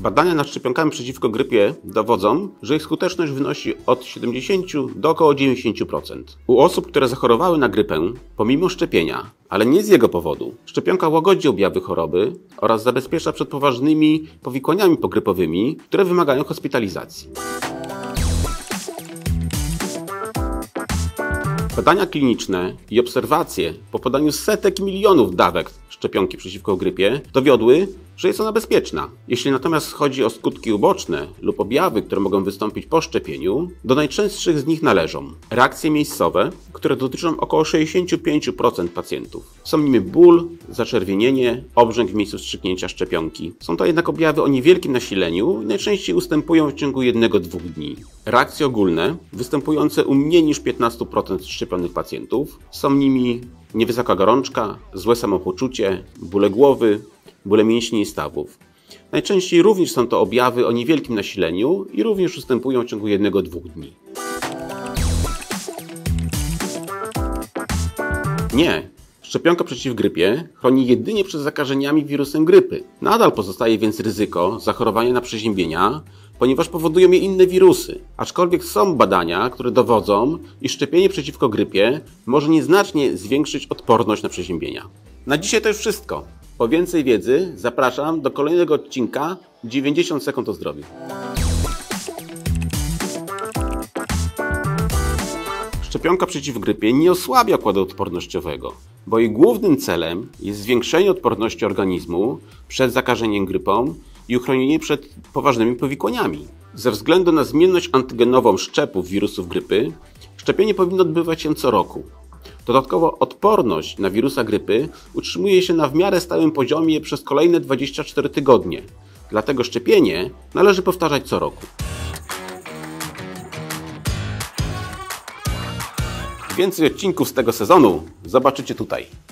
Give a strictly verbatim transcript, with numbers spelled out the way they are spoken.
Badania nad szczepionkami przeciwko grypie dowodzą, że ich skuteczność wynosi od siedemdziesięciu do około dziewięćdziesięciu procent. U osób, które zachorowały na grypę, pomimo szczepienia, ale nie z jego powodu, szczepionka łagodzi objawy choroby oraz zabezpiecza przed poważnymi powikłaniami pogrypowymi, które wymagają hospitalizacji. Badania kliniczne i obserwacje po podaniu setek milionów dawek szczepionki przeciwko grypie dowiodły, że jest ona bezpieczna. Jeśli natomiast chodzi o skutki uboczne lub objawy, które mogą wystąpić po szczepieniu, do najczęstszych z nich należą reakcje miejscowe, które dotyczą około sześćdziesięciu pięciu procent pacjentów. Są nimi ból, zaczerwienienie, obrzęk w miejscu wstrzyknięcia szczepionki. Są to jednak objawy o niewielkim nasileniu i najczęściej ustępują w ciągu jednego do dwóch dni. Reakcje ogólne, występujące u mniej niż piętnastu procent szczepionych pacjentów, są nimi niewysoka gorączka, złe samopoczucie, bóle głowy, bóle mięśni i stawów. Najczęściej również są to objawy o niewielkim nasileniu i również ustępują w ciągu jednego do dwóch dni. Nie, szczepionka przeciw grypie chroni jedynie przed zakażeniami wirusem grypy. Nadal pozostaje więc ryzyko zachorowania na przeziębienia, ponieważ powodują je inne wirusy. Aczkolwiek są badania, które dowodzą, iż szczepienie przeciwko grypie może nieznacznie zwiększyć odporność na przeziębienia. Na dzisiaj to już wszystko. Po więcej wiedzy zapraszam do kolejnego odcinka dziewięćdziesiąt sekund o zdrowiu. Szczepionka przeciw grypie nie osłabia układu odpornościowego, bo jej głównym celem jest zwiększenie odporności organizmu przed zakażeniem grypą i uchronienie przed poważnymi powikłaniami. Ze względu na zmienność antygenową szczepów wirusów grypy, szczepienie powinno odbywać się co roku. Dodatkowo odporność na wirusa grypy utrzymuje się na w miarę stałym poziomie przez kolejne dwadzieścia cztery tygodnie. Dlatego szczepienie należy powtarzać co roku. Więcej odcinków z tego sezonu zobaczycie tutaj.